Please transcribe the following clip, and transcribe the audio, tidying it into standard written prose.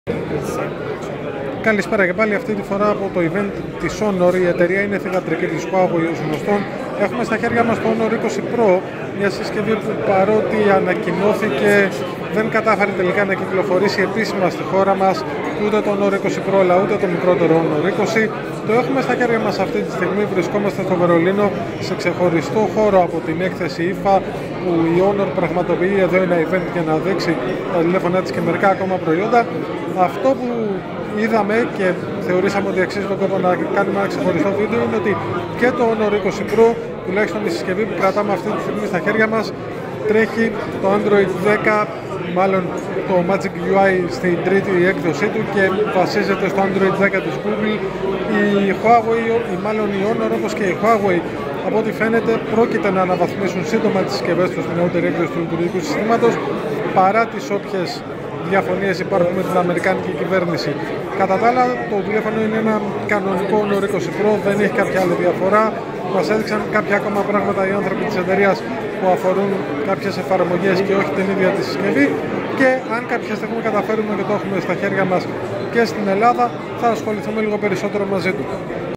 Καλησπέρα και πάλι. Αυτή τη φορά από το event της Honor. Η εταιρεία είναι θυγατρική της Huawei ως γνωστόν. Έχουμε στα χέρια μας το Honor 20 Pro, μια συσκευή που παρότι ανακοινώθηκε δεν κατάφερε τελικά να κυκλοφορήσει επίσημα στη χώρα μας ούτε το Honor 20 Pro αλλά ούτε το μικρότερο Honor 20. Το έχουμε στα χέρια μας αυτή τη στιγμή. Βρισκόμαστε στο Βερολίνο σε ξεχωριστό χώρο από την έκθεση IFA που η Honor πραγματοποιεί εδώ ένα event για να δείξει τα τηλέφωνά της και μερικά ακόμα προϊόντα. Αυτό που είδαμε και θεωρήσαμε ότι αξίζει τον κόπο να κάνουμε ένα ξεχωριστό βίντεο είναι ότι και το Honor 20 Pro, τουλάχιστον η συσκευή που κρατάμε αυτή τη στιγμή στα χέρια μας, τρέχει το Android 10, μάλλον το Magic UI στην τρίτη έκδοσή του και βασίζεται στο Android 10 της Google. Η Huawei, ή μάλλον η Honor όπως και η Huawei, από ό,τι φαίνεται πρόκειται να αναβαθμίσουν σύντομα τις συσκευές τους στην νεότερη έκδοση του λειτουργικού συστήματος παρά τις όποιες διαφωνίες υπάρχουν με την Αμερικάνικη κυβέρνηση. Κατά τα άλλα, το τηλέφωνο είναι ένα κανονικό Honor 20 Pro, δεν έχει κάποια άλλη διαφορά. Μας έδειξαν κάποια ακόμα πράγματα οι άνθρωποι της εταιρείας που αφορούν κάποιες εφαρμογές και όχι την ίδια τη συσκευή. Και αν κάποια στιγμή καταφέρουμε και το έχουμε στα χέρια μας και στην Ελλάδα, θα ασχοληθούμε λίγο περισσότερο μαζί του.